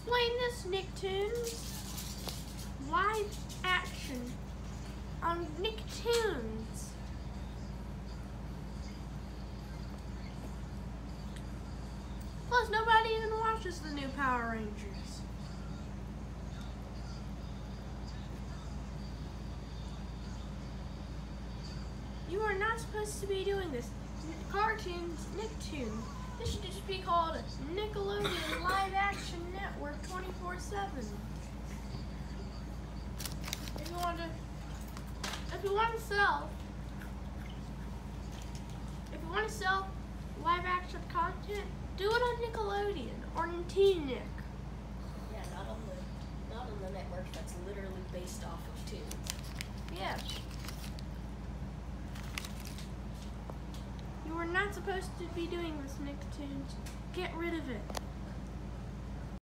playing this Nicktoons live action on Nicktoons. Plus, nobody even watches the new Power Rangers. You are not supposed to be doing this. Cartoons, Nicktoons. This should just be called Nickelodeon Live Action Network 24/7. If you want to sell live action content, do it on Nickelodeon or Teen-Nick. Yeah, not on the network that's literally based off of Toons. Yes. You are not supposed to be doing this, Nicktoons. Get rid of it.